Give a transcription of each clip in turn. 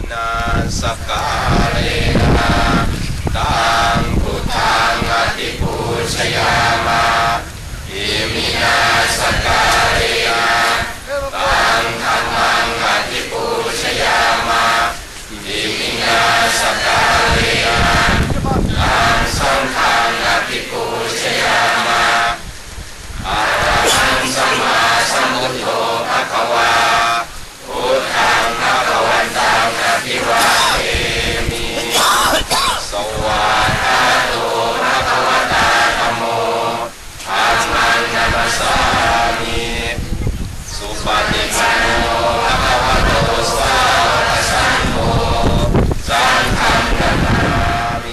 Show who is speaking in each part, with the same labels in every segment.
Speaker 1: นาสกาเลนะตังพุทธังอติปูชยามาอิมินาสกาเลนะตังธัมมังอติปูชยามาอิมินาสกาเลนะตังสังฆังอติปูชยามาอะระหังสัมมาสัมพุทโธภควาพุทธังภควันตังอภิวาเทมิสวากขาโตภควตาธัมโมธัมมังนัมสสามิสุปฏิปันโนภควโตสาวกสังโฆสังฆังนามิ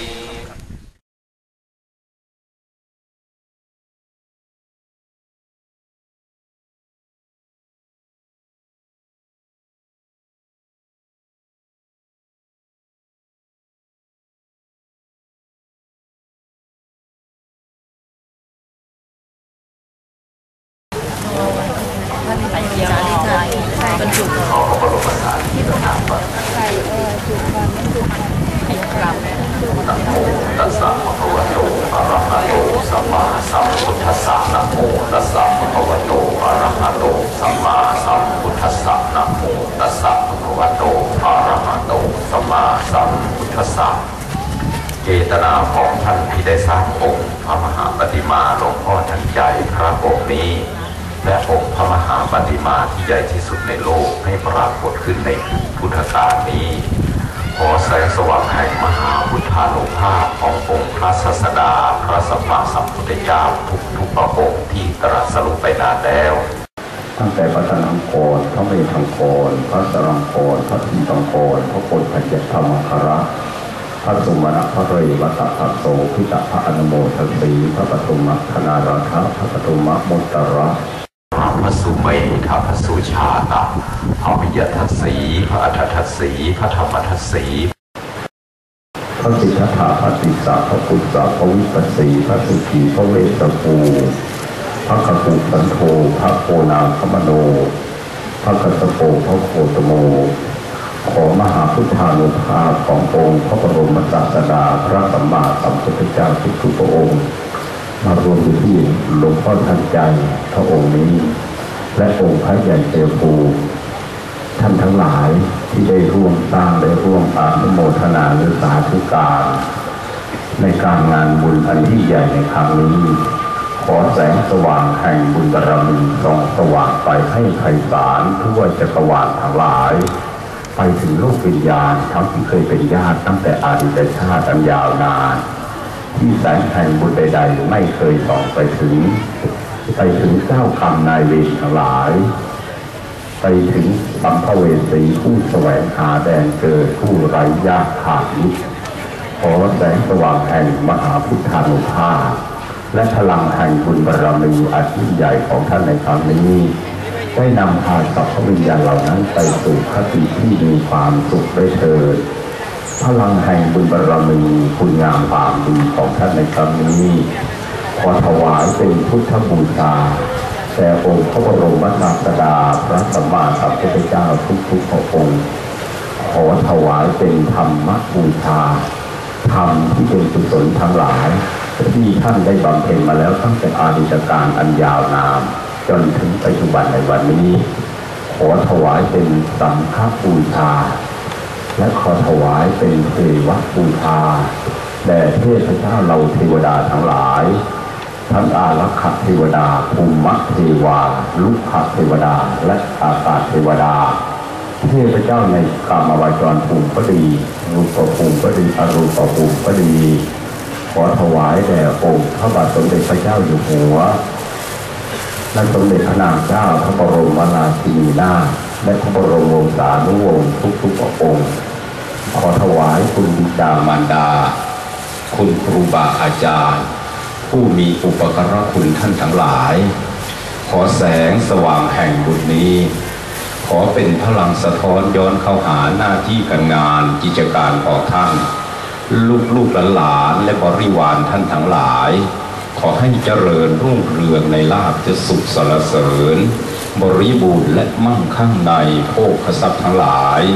Speaker 2: ไปเที่ยวบรรจุที่ต้องทำใส่จุดวันไม่จุดวันให้กลับนะโมตัสสะภะคะวะโตอะระหะโตสัมมาสัมพุทธัสสะนะโมตัสสะภะคะวะโตอะระหะโตสัมมาสัมพุทธัสสะนะโมตัสสะภะคะวะโตอะระหะโตสัมมาสัมพุทธัสสะเจตนาของท่านที่ได้สร้างองค์พระมหาปฏิมาหลวงพ่อทันใจพระองค์นี้และองค์พระมหาปฏิมาที่ใหญ่ที่สุดในโลกให้ปรากฏขึ้นในพุทธกาลนี้ขอแสงสว่างแห่งมหาพุทธานุภาพขององค์พระศาสดาพระสัมมาสัมพุทธเจ้าทุกพระองค์ที่ตรัสรู้ไปนานแล้วตั้งแต่พระธรรมโกรพระเมธังโกรพระสรังโกรพระทีตังโกรพระโกรพระเจตธรรมคระพระสุมาณพระเรวัตถะโสพิตะพระอนุโมทสีพระปฐุมคณาราคะพระปฐุมมุตตระพระสุเมธพระสุชาตะพระวิยทัสสีพระอัฏฐทัสสีพระธรรมทัสสีพระสิทธัตถะพระติสสะพระปุตตะพระวิปัสสีพระสุขีพระเวสสภูพระกกุสันโธพระโกนาคมโนพระกัสสโปพระโคตโมขอมหาพุทธานุภาพขององค์พระบรมศาสดาพระสัมมาสัมพุทธเจ้าทุกพระองค์มารวมอยู่ที่หลวงพ่อทันใจพระองค์นี้และองค์พระใหญ่เจ้าภูท่านทั้งหลายที่ได้ร่วมสร้างได้ร่วมอนุโมทนาหรือสาธุการในการงานบุญอันที่ใหญ่ในครั้งนี้ขอแสงสว่างแห่งบุญบารมีส่องสว่างไปให้ไพศาลทั่วจักรวาลทั้งหลายไปถึงโลกวิญญาณทั้งที่เคยเป็นญาติตั้งแต่อดีตชาติอันยาวนานที่แสงแห่งบุญใดๆไม่เคยส่องไปถึงเจ้ากรรมนายเวรทั้งหลายไปถึงสัมภเวสีผู้แสวงหาแดนเกิดผู้ไร้ญาติขาดมิตรขอแสงสว่างแห่งมหาพุทธานุภาพและพลังแห่งบุญบารมีอันยิ่งใหญ่ของท่านในครั้งนี้ได้นำพาสัพพวิญญาณเหล่านั้นไปสู่คติที่มีความสุขได้เถิดพลังแห่งบุญบารมีคุณงามความดีของท่านในครั้งนี้ขอถวายเป็นพุทธบูชาแด่องค์พระบรมศาสดาพระสัมมาสัมพุทธเจ้าทุกพระองค์ขอถวายเป็นธรรมบูชาธรรมที่เป็นกุศลทั้งหลายที่ท่านได้บำเพ็ญมาแล้วตั้งแต่อดีตการอันยาวนานจนถึงปัจจุบันในวันนี้ขอถวายเป็นสังฆบูชาและขอถวายเป็นเทวบูชาแด่เทพเจ้าเราเทวดาทั้งหลายทั้งอารักขเทวดาภูมิเทวาลุกขเทวดาและอากาศเทวดาเทพเจ้าในกามวจรภูมิก็ดีรูปภูมิก็ดีอรูปภูมิก็ดีขอถวายแด่องค์พระบาทสมเด็จพระเจ้าอยู่หัวและสมเด็จพระนางเจ้าพระบรมราชินีนาถและพระบรมวงศานุวงศ์ทุกพระองค์ขอถวายคุณบิดามารดาคุณครูบาอาจารย์ผู้มีอุปการะคุณท่านทั้งหลายขอแสงสว่างแห่งบุญนี้ขอเป็นพลังสะท้อนย้อนเข้าหาหน้าที่การงานกิจการของท่านลูกหลานและบริวารท่านทั้งหลายขอให้เจริญรุ่งเรืองในลาภจะสุขสรรเสริญบริบูรณ์และมั่งคั่งในโภคทรัพย์ทั้งหลาย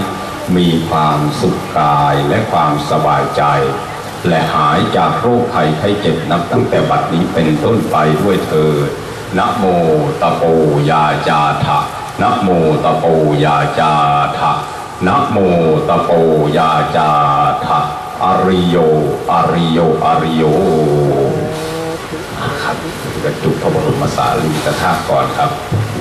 Speaker 1: มีความสุขกายและความสบายใจและหายจากโรคภัยไข้เจ็บนับตั้งแต่บัดนี้เป็นต้นไปด้วยเถิดนะโมตะโปยาจาทะนะโมตะโปยาจาทะนะโมตะโปยาจาทะอริโยอริโยอริโยครับกระจุกพระบรมสารีริกธาตุก่อนครับ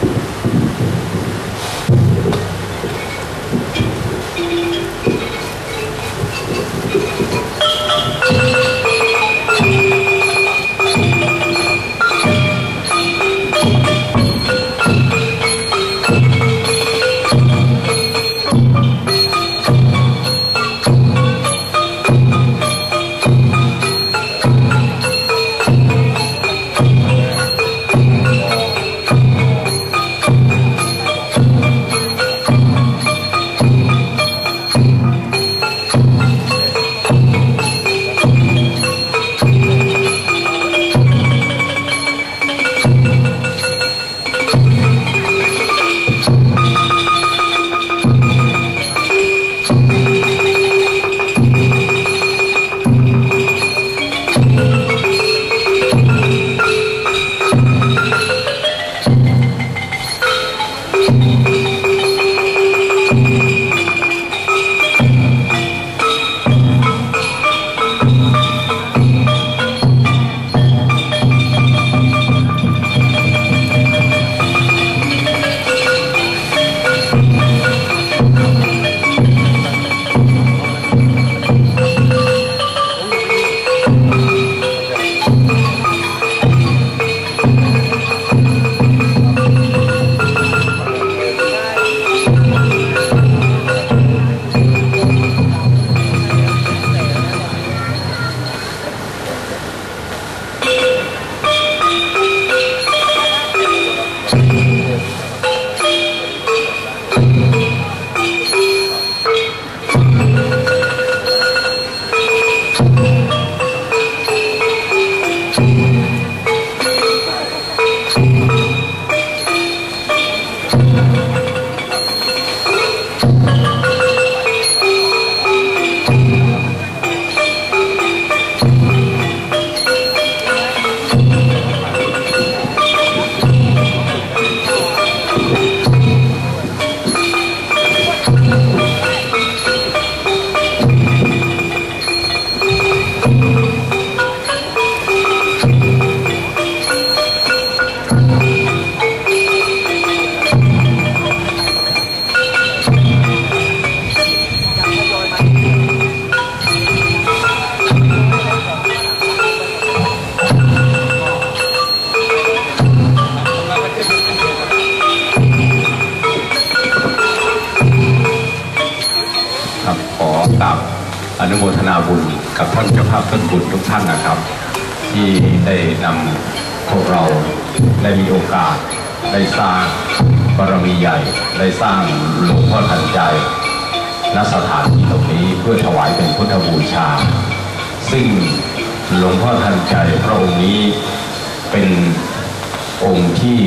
Speaker 1: อนุโมทนาบุญกับท่านเจ้าภาพต้นบุญทุกท่านนะครับที่ได้นำพวกเราได้มีโอกาสได้สร้างบารมีใหญ่ได้สร้างหลวงพ่อทันใจณสถานที่ตรงนี้เพื่อถวายเป็นพุทธบูชาซึ่งหลวงพ่อทันใจพระองค์นี้เป็นองค์ที่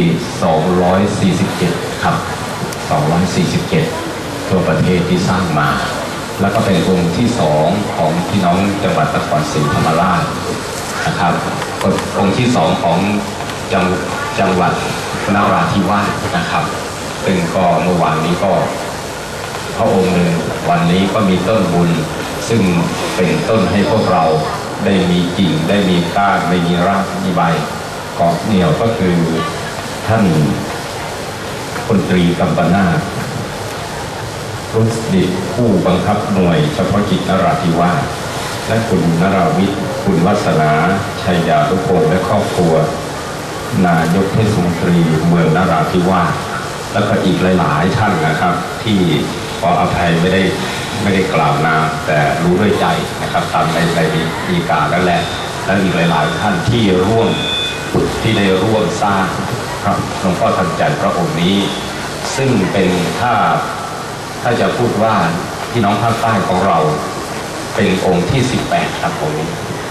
Speaker 1: 247ครับ247ทั่วประเทศที่สร้างมาแล้วก็เป็นองค์ที่2ของพี่น้องจังหวัดนครศรีธรรมราชนะครับองค์ที่2ของจังหวัดนราธิวาสนะครับซึ่งก็เมื่อวานนี้ก็พระองค์หนึ่งวันนี้ก็มีต้นบุญซึ่งเป็นต้นให้พวกเราได้มีกิ่งได้มีก้านได้มีรากมีใบเกาะเหนี่ยวก็คือท่านพลตรีกัมปนาทรุษดิตผู้บังคับหน่วยเฉพาะกิจนราธิวาสและคุณนราวิทย์คุณวัฒนาชัยยาทุพงศ์และครอบครัวนายกเทศมนตรีเมืองนราธิวาสแล้วก็อีกหลายๆท่านนะครับที่ขออภัยไม่ได้กล่าวนามแต่รู้ด้วยใจนะครับตามในดีกาแล้วแหละและอีกหลายๆท่านที่ได้ร่วมสร้างครับหลวงพ่อทันใจพระองค์นี้ซึ่งเป็นถ้าจะพูดว่าพี่น้องภาคใต้ของเราเป็นองค์ที่18ครับผม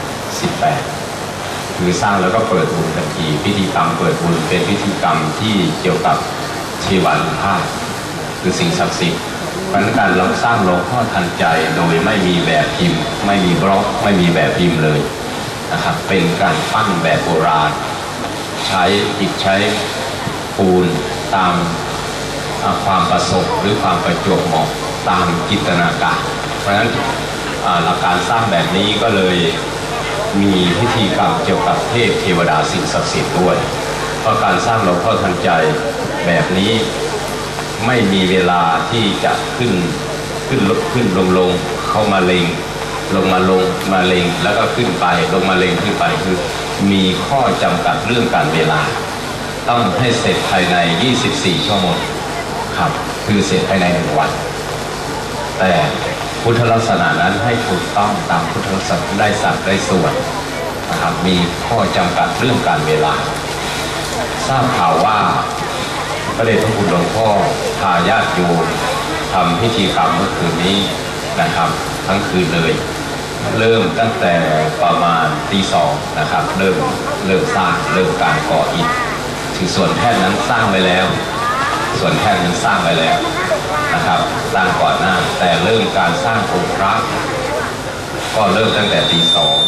Speaker 1: 18คือสร้างแล้วก็เปิดบุญทันทีพิธีกรรมเปิดบุญเป็นพิธีกรรมที่เกี่ยวกับเทวานุภาพคือสิ่งศักดิ์สิทธิ์เพราะการเราสร้างหลวงพ่อทันใจโดยไม่มีแบบพิมพ์ไม่มีบล็อกไม่มีแบบพิมพ์เลยนะครับเป็นการปั้นแบบโบราณใช้อิฐใช้ปูนตามความประสบหรือความประจวบเหมาะตามจินตนาการเพราะฉะนั้นหลักการสร้างแบบนี้ก็เลยมีพิธีกรรมเกี่ยวกับเทพเทวดาสิ่งศักดิ์สิทธิ์ด้วยเพราะการสร้างหลวงพ่อทันใจแบบนี้ไม่มีเวลาที่จะขึ้นลงเข้ามาเลงลงมาเลงแล้วก็ขึ้นไปลงมาเลงขึ้นไปคือมีข้อจำกัดเรื่องการเวลาต้องให้เสร็จภายใน24ชั่วโมงครับคือเสร็จภายใน1วันแต่พุทธลักษณะนั้นให้ถูกต้องตามพุทธลักษณะได้สัดได้ส่วนนะครับมีข้อจำกัดเรื่องการเวลาทราบข่าวว่าพระเดชพระคุณหลวงพ่อพาญาติโยมทำพิธีกรรมเมื่อคืนนี้นะครับทั้งคืนเลยเริ่มตั้งแต่ประมาณตี2นะครับเริ่มสร้างเริ่มการก่ออิฐถึงส่วนแท่นนั้นสร้างไว้แล้วส่วนแท่นนั้นสร้างไว้แล้วนะครับสร้างก่อนหน้าแต่เริ่มการสร้างองค์พระก็เริ่มตั้งแต่ตี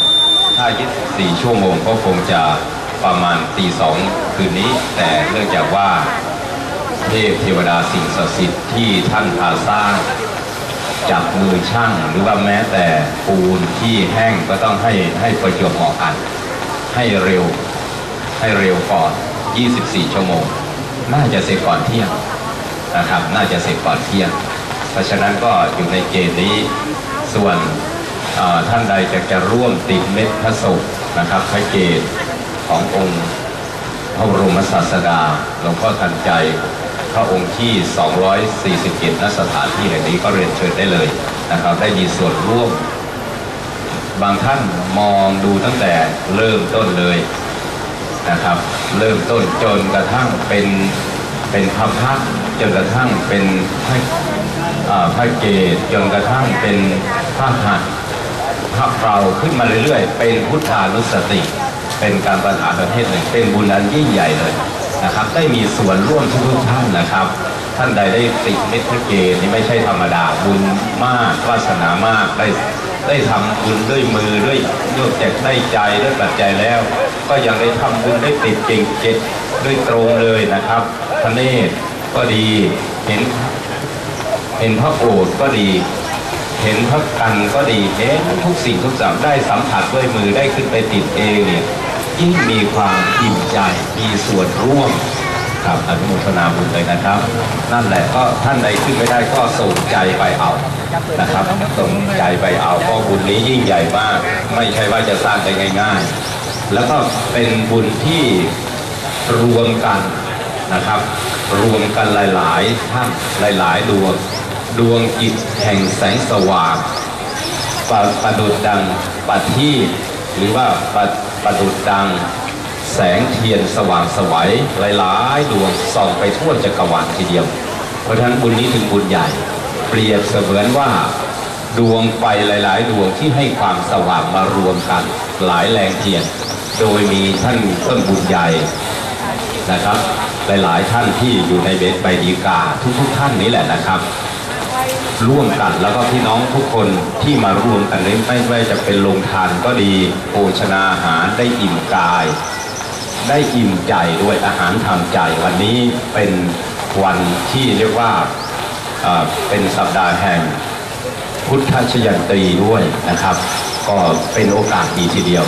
Speaker 1: 2ถ้า24ชั่วโมงก็คงจะประมาณตี2คืนนี้แต่เนื่องจากว่าเทพเทวดาสิ่งศักดิ์สิทธิ์ที่ท่านพาสร้างจับมือช่างหรือว่าแม้แต่ปูนที่แห้งก็ต้องให้ประจวบเหมาะกันให้เร็วก่อน24ชั่วโมงน่าจะเสร็จก่อนเที่ยงนะครับน่าจะเสร็จก่อนเที่ยงเพราะฉะนั้นก็อยู่ในเกณฑ์นี้ส่วนท่านใดจะร่วมติดเม็ดพระศพนะครับพระเกศขององค์พระบรมศาสดาหลวงพ่อทันใจพระองค์ที่241ณสถานที่แห่งนี้ก็เรียนเชิญได้เลยนะครับได้มีส่วนร่วมบางท่านมองดูตั้งแต่เริ่มต้นเลยนะครับเริ่มต้นจนกระทั่งเป็นพระพักตร์จนกระทั่งเป็นพระเกศจนกระทั่งเป็นพระหัตถ์พระเราขึ้นมาเรื่อยๆเป็นพุทธานุสติเป็นการประทานประเทศหนึ่งเป็นบุญอันยิ่งใหญ่เลยนะครับได้มีส่วนร่วมทุกท่านนะครับท่านใดได้ติดเม็ดพระเกศนี่ไม่ใช่ธรรมดาบุญมากวาสนามากได้ทำบุญด้วยมือด้วยนอกจากได้ใจด้วยปัจจัยแล้วก็ยังได้ทำบุญได้ติดเก่งเจ็ดด้วยตรงเลยนะครับพระเนตรก็ดีเห็นพระโอษฐ์ก็ดีเห็นพระกันก็ดีเห็นทุกสิ่งทุกอย่างได้สัมผัสด้วยมือได้ขึ้นไปติดเองเนี่ยยิ่งมีความอิ่มใจมีส่วนร่วมครับอนุโมทนาบุญเลยนะครับนั่นแหละก็ท่านใดขึ้นไม่ได้ก็ส่งใจไปเอานะครับส่งใจไปเอาเพราะบุญนี้ยิ่งใหญ่มากไม่ใช่ว่าจะสร้างได้ง่ายๆแล้วก็เป็นบุญที่รวมกันนะครับรวมกันหลายๆท่านหลายๆดวงจิตแห่งแสงสว่างประดุจดังประทีปหรือว่าประดุจดังแสงเทียนสว่างไสวหลายๆดวงส่องไปทั่วจักรวาลทีเดียวเพราะฉะนั้นบุญนี้ถึงบุญใหญ่เปรียบเสมือนว่าดวงไฟหลายๆดวงที่ให้ความสว่างมารวมกันหลายแรงเทียนโดยมีท่านต้นบุญใหญ่นะครับหลายๆท่านที่อยู่ในเบสใบดีกาทุกท่านนี้แหละนะครับร่วมกันแล้วก็พี่น้องทุกคนที่มาร่วมกันนี้ไม่ว่าจะเป็นโรงทานก็ดีโภชนาอาหารได้อิ่มกายได้อิ่มใจด้วยอาหารทางใจวันนี้เป็นวันที่เรียกว่าเป็นสัปดาห์แห่งพุทธชยันตีด้วยนะครับก็เป็นโอกาสดีทีเดียว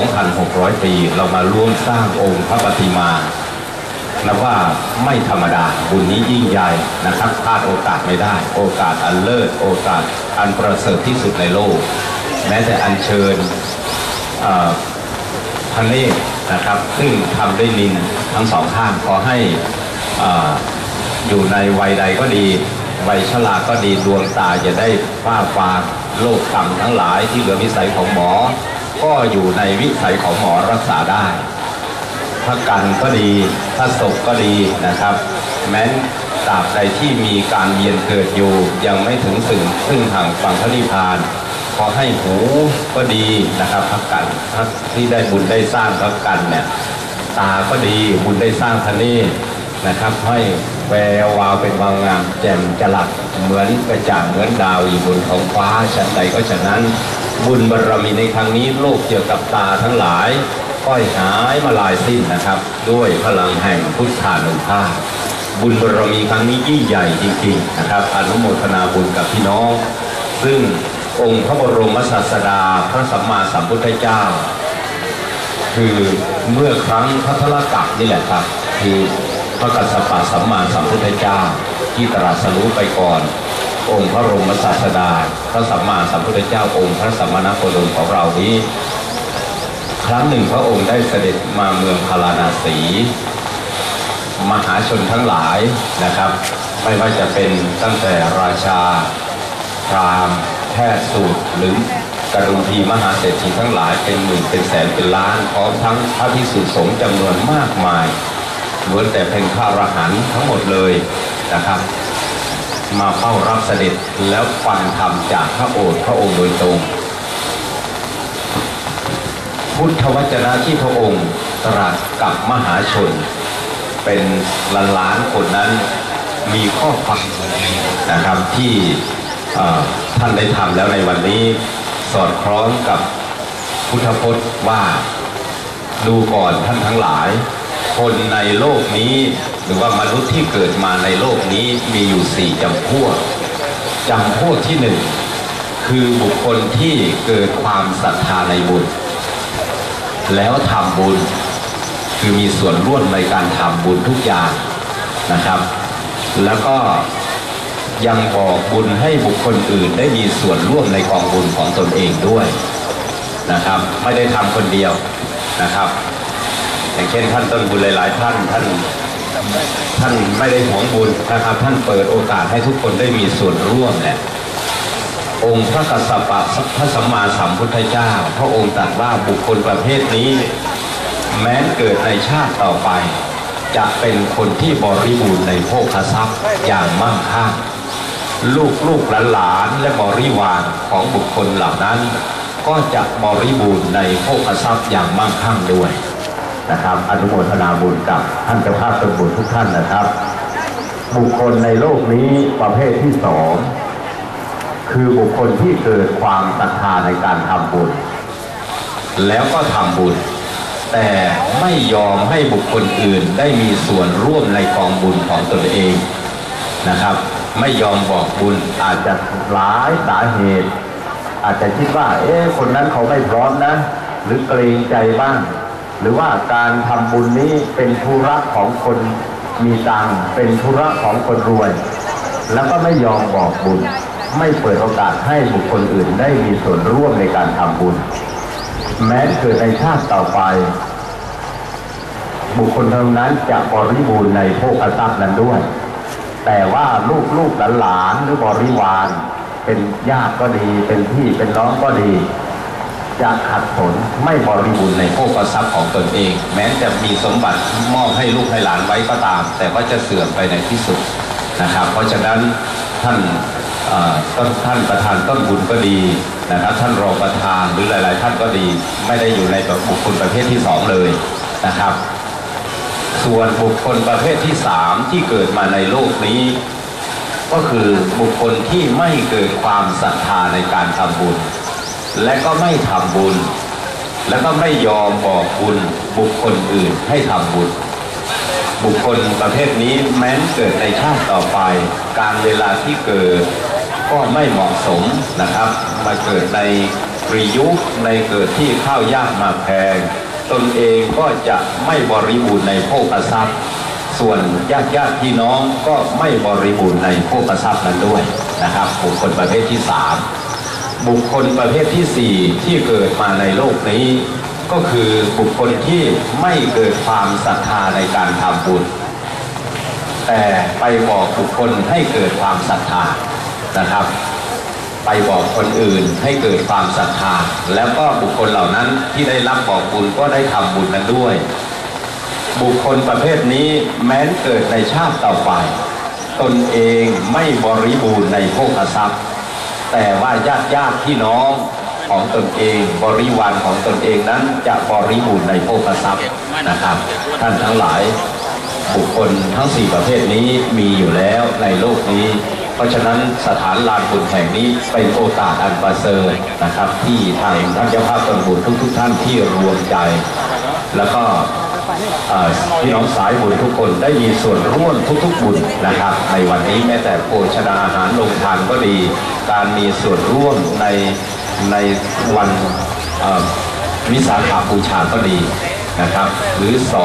Speaker 1: 2,600 ปีเรามาร่วมสร้างองค์พระปฏิมานับว่าไม่ธรรมดาบุญนี้ยิ่งใหญ่นะครับพลาดโอกาสไม่ได้โอกาสอันเลิศโอกาสอันประเสริฐที่สุดในโลกแม้แต่อัญเชิญพระเนตรนะครับซึ่งทำด้วยนิลทั้งสองข้างขอให้อยู่ในวัยใดก็ดีวัยชราก็ดีดวงตาจะได้ฟ้าฟางโรคต่ำทั้งหลายที่เหลือวิสัยของหมอก็อยู่ในวิสัยของหมอรักษาได้พระกันก็ดีพระศพก็ดีนะครับแม้ตราบใดที่มีการเวียนเกิดอยู่ยังไม่ถึงซึ่งทางฝั่งพระนิพพานขอให้หูก็ดีนะครับพระกันที่ได้บุญได้สร้างพระกันเนี่ยตาก็ดีบุญได้สร้างพระเนตรนะครับให้แวววาวเป็นวาวงามแจ่มจลัดเหมือนกระจ่างเหมือนดาวอยู่บนท้องฟ้าฉันใดก็ฉะนั้นบุญบารมีในครั้งนี้โลกเกี่ยวกับตาทั้งหลายค่อยหายมาลายสิ้นนะครับด้วยพลังแห่งพุทธานุภาพบุญบารมีครั้งนี้ยิ่งใหญ่จริงๆนะครับอนุโมทนาบุญกับพี่น้องซึ่งองค์พระบรมศาสดาพระสัมมาสัมพุทธเจ้าคือเมื่อครั้งพัทรกัปนี่แหละครับคือพระกัสสปะสัมมาสัมพุทธเจ้าที่ตรัสรู้ไปก่อนองค์พระบรมศาสดาพระสัมมาสัมพุทธเจ้าองค์พระสัมมาสัมพุทธเจ้าของเรานี้ครั้งหนึ่งพระองค์ได้เสด็จมาเมืองพาราณสีมหาชนทั้งหลายนะครับไม่ว่าจะเป็นตั้งแต่ราชาพราหมณ์แพทย์สูตรหรือกรุงพีมหาเศรษฐีทั้งหลายเป็นหมื่นเป็นแสนเป็นล้านพร้อมทั้งพระภิกษุสงฆ์จำนวนมากมายล้วนแต่เป็นพระอรหันต์ทั้งหมดเลยนะครับมาเฝ้ารับเสด็จแล้วฟังธรรมจากพระโอษฐ์พระองค์โดยตรงพุทธวจนะที่พระองค์ตรัสกับมหาชนเป็นล้านๆคนนั้นมีข้อความนะครับที่ท่านได้ทำแล้วในวันนี้สอดคล้องกับพุทธพจน์ว่าดูก่อนท่านทั้งหลายคนในโลกนี้หรือว่ามนุษย์ที่เกิดมาในโลกนี้มีอยู่4 จำพวกที่1คือบุคคลที่เกิดความศรัทธาในบุญแล้วทำบุญคือมีส่วนร่วมในการทำบุญทุกอย่างนะครับแล้วก็ยังบอกบุญให้บุคคลอื่นได้มีส่วนร่วมในกองบุญของตนเองด้วยนะครับไม่ได้ทำคนเดียวนะครับอย่างเช่นท่านต้นบุญหลายๆท่านไม่ได้หวงบุญนะครับท่านเปิดโอกาสให้ทุกคนได้มีส่วนร่วมเนี่ยองค์พระกัสสปะพระสัมมาสัมพุทธเจ้าพระองค์ตรัสว่าบุคคลประเภทนี้แม้เกิดในชาติต่อไปจะเป็นคนที่บริบูรณ์ในโภคทรัพย์อย่างมั่งคั่งลูกหลานและบริวารของบุคคลเหล่านั้นก็จะบริบูรณ์ในโภคทรัพย์อย่างมั่งคั่งด้วยนะครับอนุโมทนาบุญกับท่านเจ้าภาพต้นบุญทุกท่านนะครับบุคคลในโลกนี้ประเภทที่2คือบุคคลที่เกิดความศรัทธาในการทำบุญแล้วก็ทำบุญแต่ไม่ยอมให้บุคคลอื่นได้มีส่วนร่วมในกองบุญของตนเองนะครับไม่ยอมบอกบุญอาจจะหลายสาเหตุอาจจะคิดว่าคนนั้นเขาไม่พร้อมนะหรือเกรงใจบ้างหรือว่าการทำบุญนี้เป็นธุระของคนมีตังค์เป็นธุระของคนรวยแล้วก็ไม่ยอมบอกบุญไม่เปิดโอกาสให้บุคคลอื่นได้มีส่วนร่วมในการทำบุญแม้เกิดในชาติต่อไปบุคคลเหล่านั้นจะบริบูรณ์ในโภคทรัพย์นั้นด้วยแต่ว่าลูกหลานหรือบริวารเป็นญาติก็ดีเป็นพี่เป็นน้องก็ดีจะขัดผลไม่บริบูรณ์ในโภคทรัพย์ของตนเองแม้จะมีสมบัติมอบให้ลูกให้หลานไว้ก็ตามแต่ว่าจะเสื่อมไปในที่สุดนะครับเพราะฉะนั้นท่านประธานต้นบุญก็ดีนะครับท่านรองประธานหรือหลายๆท่านก็ดีไม่ได้อยู่ในบุคคลประเภทที่2เลยนะครับส่วนบุคคลประเภทที่3ที่เกิดมาในโลกนี้ก็คือบุคคลที่ไม่เกิดความศรัทธาในการทำบุญและก็ไม่ทำบุญและก็ไม่ยอมบอกบุญบุคคลอื่นให้ทำบุญบุคคลประเภทนี้แม้เกิดในชาติต่อไปการเวลาที่เกิดก็ไม่เหมาะสมนะครับมาเกิดในปริยุคในเกิดที่ข้าวยากหมากแพงตนเองก็จะไม่บริบูรณ์ในโภคทรัพย์ส่วนญาติพี่น้องก็ไม่บริบูรณ์ในโภคทรัพย์นั้นด้วยนะครับบุคคลประเภทที่3บุคคลประเภทที่4ที่เกิดมาในโลกนี้ก็คือบุคคลที่ไม่เกิดความศรัทธาในการทำบุญแต่ไปบอกบุคคลให้เกิดความศรัทธานะครับไปบอกคนอื่นให้เกิดความศรัทธาแล้วก็บุคคลเหล่านั้นที่ได้รับบอกบุญก็ได้ทำบุญนั้นด้วยบุคคลประเภทนี้แม้เกิดในชาติต่อไปตนเองไม่บริบูรณ์ในโภคทรัพย์แต่ว่าญาติพี่น้องของตนเองบริวารของตนเองนั้นจะบริบูรณ์ในโภคทรัพย์นะครับท่านทั้งหลายบุคคลทั้ง4ประเภทนี้มีอยู่แล้วในโลกนี้เพราะฉะนั้นสถานลานบุญแห่งนี้เป็นโอกาสอันประเสริฐนะครับที่ทางท่านเจ้าภาพตนบุญทุกท่านที่รวมใจแล้วก็พี่น้องสายบุญทุกคนได้มีส่วนร่วมทุกบุญนะครับในวันนี้แม้แต่โภชนาอาหารลงทานก็ดีการมีส่วนร่วมในวันวิสาขบูชาก็ดีนะครับหรือ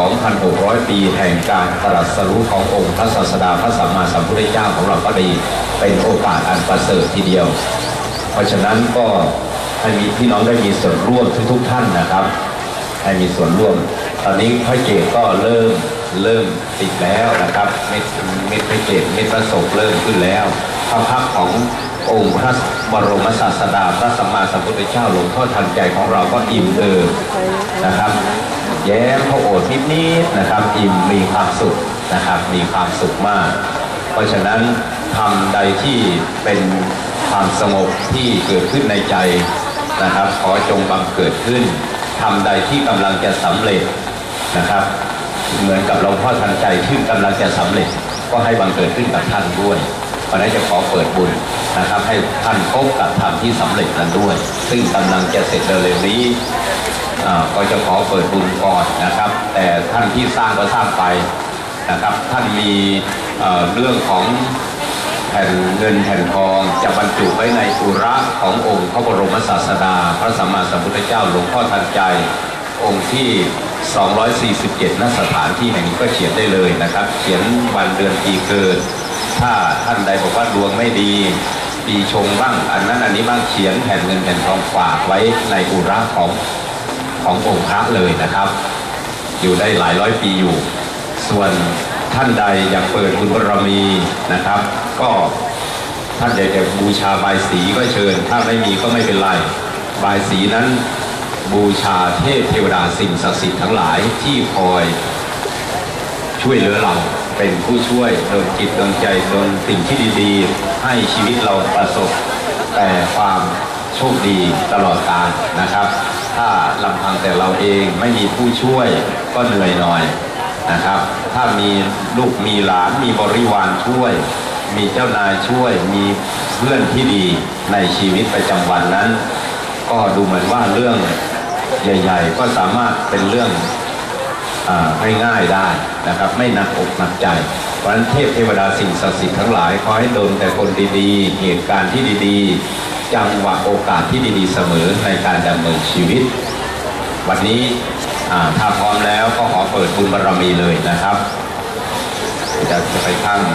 Speaker 1: 2,600 ปีแห่งการตรัสรู้ขององค์พระศาสดาพระสัมมาสัมพุทธเจ้าของเราก็ดีเป็นโอกาสอันประเสริฐทีเดียวเพราะฉะนั้นก็ให้มีพี่น้องได้มีส่วนร่วมทุกท่านนะครับให้มีส่วนร่วมตอนนี้พระเกศก็เริ่มติดแล้วนะครับเม็ดพระเกศเม็ดพระศพเริ่มขึ้นแล้วพระพักขององค์พระบรมศาสดาพระสัมมาสัมพุทธเจ้าหลวงพ่อทันใจของเราก็อิ่มเอิบนะครับแย้มพระโอษฐ์นิดๆนะครับอิ่มมีความสุขนะครับมีความสุขมากเพราะฉะนั้นทำใดที่เป็นความสงบที่เกิดขึ้นในใจนะครับขอจงบังเกิดขึ้นทำใดที่กำลังจะสำเร็จนะครับเหมือนกับหลวงพ่อทันใจที่กำลังจะสำเร็จก็ให้บังเกิดขึ้นกับท่านด้วยเพราะนั้นจะขอเปิดบุญนะครับให้ท่านพบกับธรรมที่สำเร็จนั้นด้วยซึ่งกำลังจะเสร็จเร็วๆนี้ก็จะขอเปิดบุญก่อนนะครับแต่ท่านที่สร้างก็สร้างไปนะครับท่านมีเรื่องของแผ่นเงินแผ่นทองจะบรรจุไว้ในอุระขององค์พระบรมศาสดาพระสัมมาสัมพุทธเจ้าหลวงพ่อทันใจองค์ที่247ณสถานที่แห่งนี้ก็เขียนได้เลยนะครับเขียนวันเดือนปีเกิดถ้าท่านใดบอกว่าดวงไม่ดีปีชงบ้างอันนั้นอันนี้บ้างเขียนแผ่นเงินแผ่นทองฝากไว้ในอุระขององค์พระเลยนะครับอยู่ได้หลายร้อยปีอยู่ส่วนท่านใดอยากเปิดบุญบารมีนะครับก็ท่านอยากจะบูชาบายสีก็เชิญถ้าไม่มีก็ไม่เป็นไรบายสีนั้นบูชาเทพเทวดาสิ่งศักดิ์สิทธิ์ทั้งหลายที่คอยช่วยเหลือเราเป็นผู้ช่วยดลจิตดลใจดลสิ่งที่ดีๆให้ชีวิตเราประสบแต่ความโชคดีตลอดกาลนะครับถ้าลำพังแต่เราเองไม่มีผู้ช่วยก็เหนื่อยหน่อยนะครับถ้ามีลูกมีหลานมีบริวารช่วยมีเจ้านายช่วยมีเพื่อนที่ดีในชีวิตประจำวันนั้นก็ดูเหมือนว่าเรื่องใหญ่ๆก็สามารถเป็นเรื่องง่ายๆได้นะครับไม่หนักอกหนักใจเพราะฉะนั้นเทพเทวดาสิ่งศักดิ์สิทธิ์ทั้งหลายขอให้ดลแต่คนดีๆเหตุการณ์ที่ดีๆจังหวะโอกาสที่ดีๆเสมอในการดำเนินชีวิตวันนี้ถ้าพร้อมแล้วก็ขอเปิดบุญบารมีเลยนะครับจะไปข้าง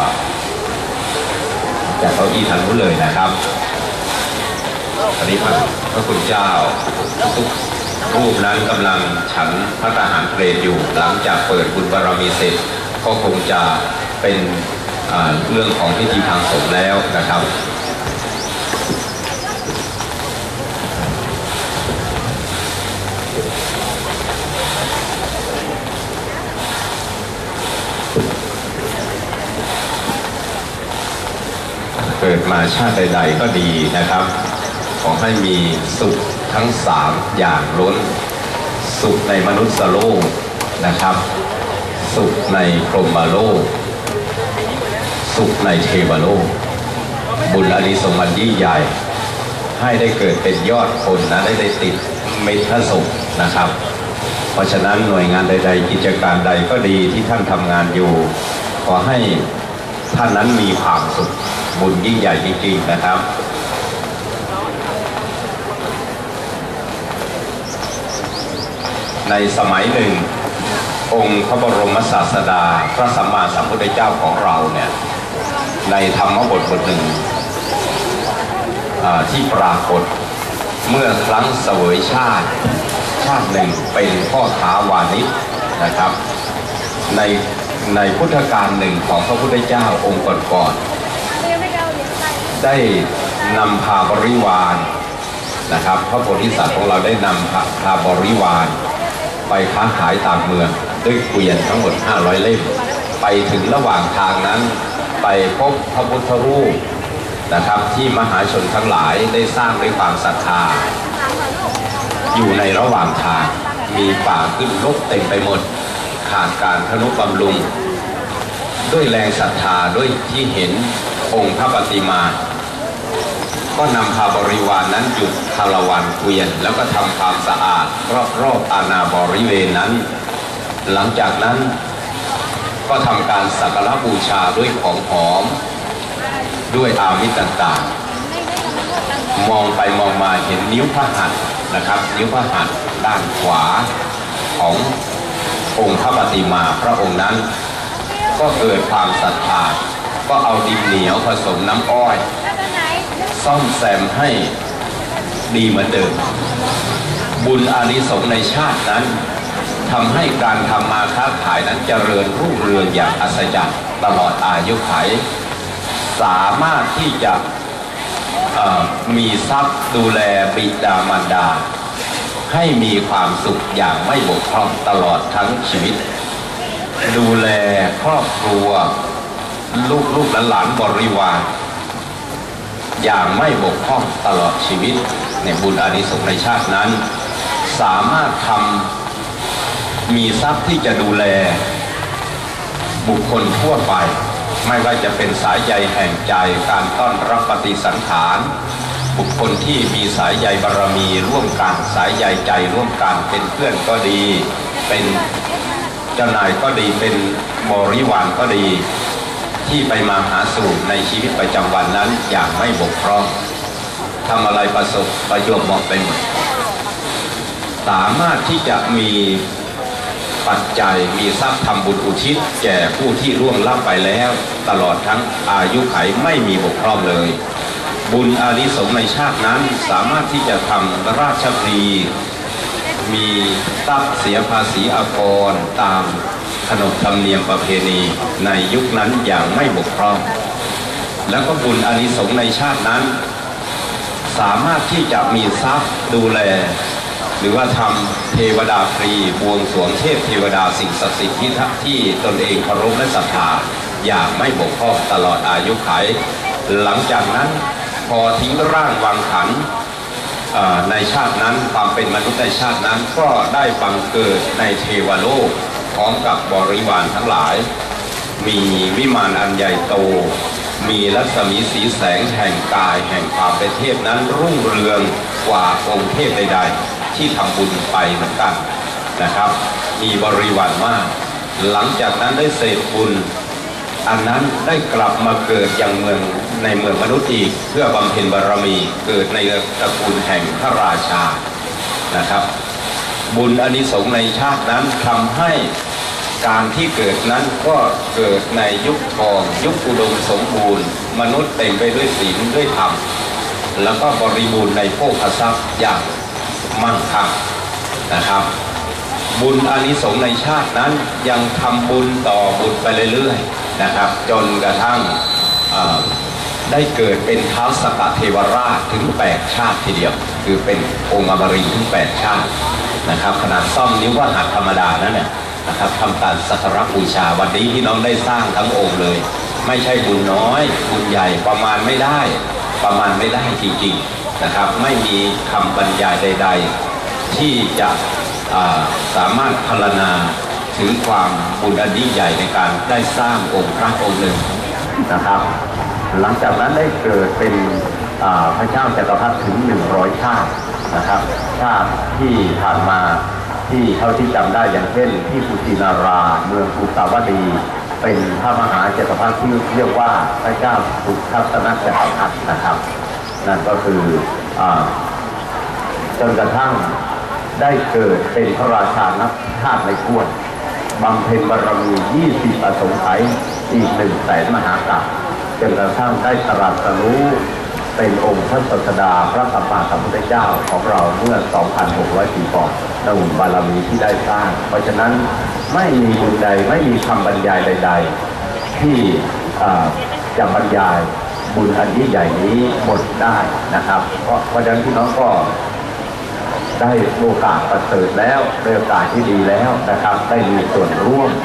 Speaker 1: จากเก้าอี้ทางนู้นเลยนะครับตอนนี้พระคุณเจ้าทุกรูปนั้นกำลังฉันพระทหารเพลนอยู่หลังจากเปิดบุญบารมีเสร็จก็คงจะเป็นเรื่องของพิธีทางสงฆ์แล้วนะครับเกิดมาชาติใดๆก็ดีนะครับขอให้มีสุขทั้ง3อย่างล้นสุขในมนุษย์โลกนะครับสุขในพรหมโลกสุขในเทวโลกบุญอานิสงส์อันยิ่งใหญ่ให้ได้เกิดเป็นยอดคนนะได้ติดเม็ดพระสุขนะครับเพราะฉะนั้นหน่วยงานใดๆกิจการใดก็ดีที่ท่านทำงานอยู่ขอให้ท่านนั้นมีความสุขบุญยิ่งใหญ่จริงๆนะครับในสมัยหนึ่งองค์พระบรมศาสดาพระสัมมาสัมพุทธเจ้าของเราเนี่ยในธรรมบทหนึ่งที่ปรากฏเมื่อครั้งเสวยชาติหนึ่งเป็นพ่อค้าวานิชนะครับในพุทธกาลหนึ่งของพระพุทธเจ้าองค์ก่อนๆได้นำพาบริวารนะครับพระโพธิสัตว์ของเราได้นำพาบริวารไปค้าขายตามเมืองด้วยเกวียนทั้งหมด500 เล่มไปถึงระหว่างทางนั้นไปพบพระพุทธรูปนะครับที่มหาชนทั้งหลายได้สร้างด้วยความศรัทธาอยู่ในระหว่างทางมีป่าขึ้นรกเต็มไปหมดขาดการทนุบำรุงด้วยแรงศรัทธาด้วยที่เห็นองค์พระปฏิมาก็นำพาบริวาร นั้นหยุดคารวะเกวียนแล้วก็ทำความสะอาดรอบอาณาบริเวณนั้นหลังจากนั้นก็ทำการสักการะบูชาด้วยของหอมด้วยอามิตรต่างๆมองไปมองมาเห็นนิ้วพระหัตถ์นะครับนิ้วพระหัตถ์ด้านขวาขององค์พระปฏิมาพระองค์นั้นก็เกิดความศรัทธาก็เอาดินเหนียวผสมน้ำอ้อยซ่อมแซมให้ดีเหมือนเดิมบุญอานิสงส์ในชาตินั้นทำให้การทำมาค้าขายนั้นเจริญรุ่งเรืองอย่างอัศจรรย์ตลอดอายุขัยสามารถที่จะมีทรัพย์ดูแลบิดามารดาให้มีความสุขอย่างไม่บกพร่องตลอดทั้งชีวิตดูแลครอบครัวลูกหลานบริวารอย่างไม่บกพร่องตลอดชีวิตในบุญอานิสงส์ในชาตินั้นสามารถมีทรัพย์ที่จะดูแลบุคคลทั่วไปไม่ว่าจะเป็นสายใยแห่งใจการต้อนรับปฏิสังขารบุคคลที่มีสายใยบารมีร่วมกันสายใยใจร่วมกันเป็นเพื่อนก็ดีเป็นเจ้านายก็ดีเป็นบริวารก็ดีที่ไปมาหาสู่ในชีวิตประจำวันนั้นอย่างไม่บกพร่องทำอะไรประสบประโยชน์หมดไปหมดสามารถที่จะมีปัจจัยมีทรัพย์ทำบุญอุทิศแก่ผู้ที่ร่วงลับไปแล้วตลอดทั้งอายุขัยไม่มีบกพร่องเลยบุญอานิสงส์ในชาตินั้นสามารถที่จะทำราชพรีมีทรัพย์เสียภาษีอากรตามขนบธรรมเนียมประเพณีในยุคนั้นอย่างไม่บกพร่องแล้วก็บุญอานิสงส์ในชาตินั้นสามารถที่จะมีทรัพย์ดูแลหรือว่าทำเทวดาฟรีบวงสรวงเทพเทวดาสิ่งศักดิ์สิทธิ์ที่ตนเองเคารพและศรัทธาอย่างไม่บกพร่องตลอดอายุขัยหลังจากนั้นพอทิ้งร่างวางขันในชาตินั้นความเป็นมนุษย์ในชาตินั้นก็ได้บังเกิดในเทวโลกพร้อมกับบริวารทั้งหลายมีวิมานอันใหญ่โตมีรัศมีสีแสงแห่งกายแห่งความเป็นเทพนั้นรุ่งเรืองกว่าองค์เทพใดๆที่ทำบุญไปเหมือนกันนะครับมีบริวารมากหลังจากนั้นได้เสพบุญอันนั้นได้กลับมาเกิดอย่างในเมืองมนุษย์อีกเพื่อบำเพ็ญบารมีเกิดในตระกูลแห่งพระราชานะครับบุญอานิสงส์ในชาตินั้นทำให้การที่เกิดนั้นก็เกิดในยุคทองยุคอุดมสมบูรณ์มนุษย์เต็มไปด้วยศีลด้วยธรรมแล้วก็บริบูรณ์ในโภคทรัพย์อย่างมั่งคั่งนะครับบุญอานิสงส์ในชาตินั้นยังทำบุญต่อบุญไปเรื่อยๆนะครับจนกระทั่งได้เกิดเป็นท้าวสักกะเทวราชถึง8ชาติทีเดียวคือเป็นองค์อมรินทร์ถึง8ชาตินะครับขนาดซ่อมนิ้วว่าหัดธรรมดานั่นเนี่ยนะครับทำการสักการะบูชาวันนี้ที่น้องได้สร้างทั้งองค์เลยไม่ใช่บุญน้อยบุญใหญ่ประมาณไม่ได้จริงๆนะครับไม่มีคำบรรยายใดๆที่จะสามารถพรรณนาถึงความบุญอันยิ่งใหญ่ในการได้สร้างองค์พระองค์หนึ่งนะครับหลังจากนั้นได้เกิดเป็นพระเจ้าจักรพรรดิถึง100ชาตินะครับชาติที่ผ่านมาที่เท่าที่จำได้อย่างเช่นที่กุสินาราเมืองกุสาวดีเป็นพระมหาจักรพรรดิที่เรียกว่าพระเจ้าสุทัศนจักรพรรดินะครับนั่นก็คือจนกระทั่งได้เกิดเป็นพระราชานับชาติในกวนบำเพ็ญบารมี20ประสงค์ไขอีก100,000 มหากาพย์จนกระทั่งได้ตรัสรู้เป็นองค์พระศาสดาพระสัมมาสัมพุทธเจ้าของเราเมื่อ 2,600 ปีก่อนด้วยบุญบารมีที่ได้สร้างเพราะฉะนั้นไม่มีบุญใดไม่มีคำบรรยายใดๆที่จะบรรยายบุญอันยิ่งใหญ่นี้หมดได้นะครับเพราะฉะนั้นพี่น้องก็ได้โอกาสประเสริฐแล้วได้โอกาสที่ดีแล้วนะครับได้มีส่วนร่วม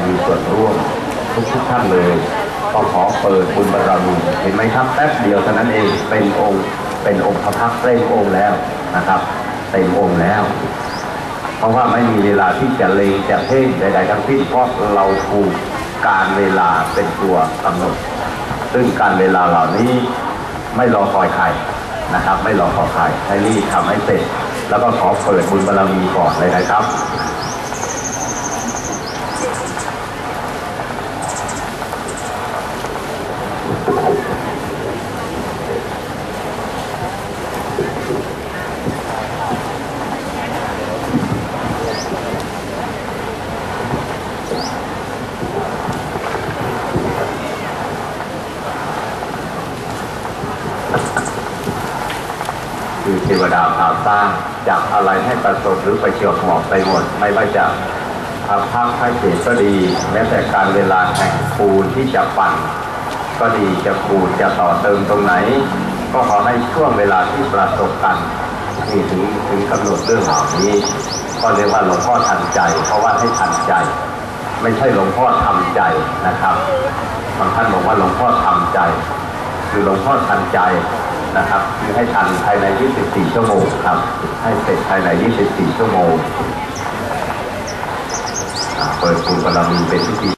Speaker 1: ทุกท่านเลยก็ขอเปิดบุญบารมีเห็นไหมครับแป๊บเดียวเท่านั้นเองเป็นองค์พระพักตร์เต็มองค์แล้วนะครับเต็มองค์แล้ว
Speaker 3: เพราะว่าไม่มีเวลาที่จะเลงจะเพ่งใดๆทั้งสิ้นเพราะเราถูกการเวลาเป็นตัวกำหนดซึ่งการเวลาเหล่านี้ไม่รอคอยใครนะครับไม่รอคอยใครให้รีบทำให้เสร็จแล้วก็ขอเปิดบุญบารมีก่อนเลยนะครับคือเทวดาพาสร้างจากอะไรให้ประสบหรือประจวบเหมาะไปหมดไม่ว่าจะทำพักให้เสร็จก็ดีแม้แต่การเวลาแห่งปูนที่จะปั่นก็ดีจะขูดจะต่อเติมตรงไหนก็ขอให้ช่วงเวลาที่ประสบกันนี่ถึงกำหนดเรื่องเหล่านี้ก็เรียกว่าหลวงพ่อทันใจเพราะว่าให้ทันใจไม่ใช่หลวงพ่อทำใจนะครับบางท่านบอกว่าหลวงพ่อทำใจคือหลวงพ่อทันใจนะครับคือให้ทันภายใน24ชั่วโมงครับให้เสร็จภายใน24ชั่วโมงเปิดบุญบารมีเป็นพิธี